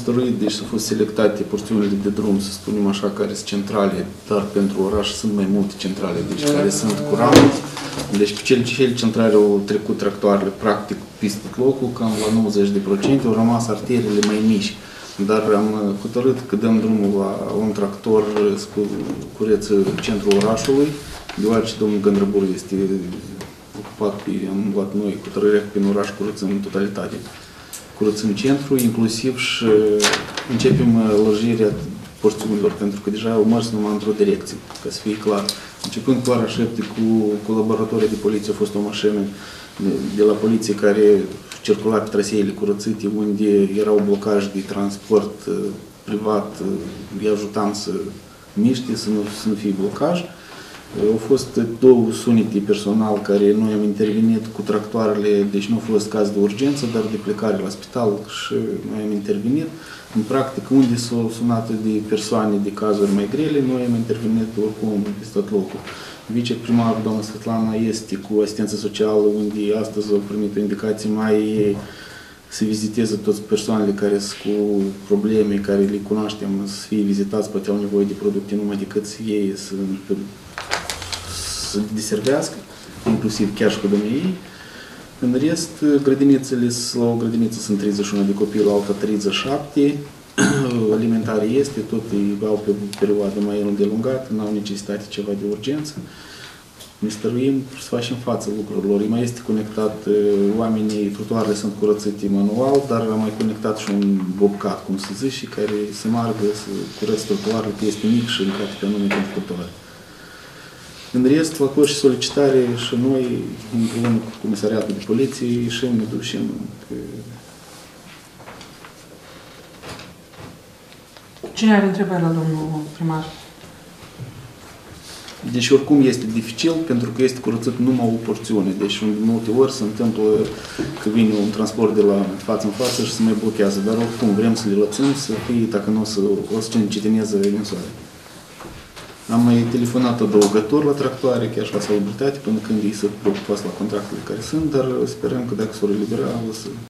năstăruit, deci au fost selectate porțiunile de drum, să spunem așa, care sunt centrale, dar pentru oraș sunt mai multe centrale, deci care sunt curante. Deci pe cele centrale au trecut tractoarele practic peste locul, cam la 90%, au rămas arteriile mai mici. Dar am hotărât că dăm drumul la un tractor să cureță centrul orașului, deoarece domnul Gândrăbur este ocupat, am luat noi hotărârea că prin oraș curățăm în totalitate. Curățăm centrul, inclusiv și începem lărgirea porțiunilor, pentru că deja au mers numai într-o direcție, ca să fie clar. Începând cu ora 7, cu colaboratorii de poliție, a fost o mașină de la poliție care circula pe traseele curățite, unde erau blocaje de transport privat, îi ajutam să miște, să nu fie blocaj. Au fost două sunete personal care noi am intervenit cu tractoarele, deci nu a fost caz de urgență, dar de plecare la spital și noi am intervenit. În practică, unde s-au sunat de persoane de cazuri mai grele, noi am intervenit oricum pe tot locul. Viceprimarul, doamna Svetlana, este cu asistență socială, unde astăzi au primit o indicație mai să viziteze toți persoanele care sunt cu probleme, care le cunoaștem, să fie vizitați, poate au nevoie de producte numai decât să ei să deservească, inclusiv chiar și cu ei. În rest, grădinițele, la o grădiniță sunt 31 de copii, la alta 37. Alimentare este, tot au pe o perioadă mai îndelungată, nu au necesitate ceva de urgență. Ne stăruim să facem față lucrurilor. Mai este conectat, oamenii, trotuarele sunt curățite manual, dar am mai conectat și un bobcat, cum se zice, care se margă să curăț trotuarele, că este mic și încă pe anume pentru trotuare. În rest, la curs și solicitare și noi, împreună cu Comisariatul de Poliție, ieșim, ne ducem. Cine are întrebări la domnul primar? Deci oricum este dificil, pentru că este curățit numai o porțiune. Deci de multe ori se întâmplă că vine un transport de la față în față și se mai blochează. Dar oricum vrem să le lăsăm, să fie, dacă nu o să cetineze mensoare. Am mai telefonat adăugător la tractoare, chiar și la salubritate, până când ei se preocupați la contractele care sunt, dar sperăm că dacă s-o elibera, o să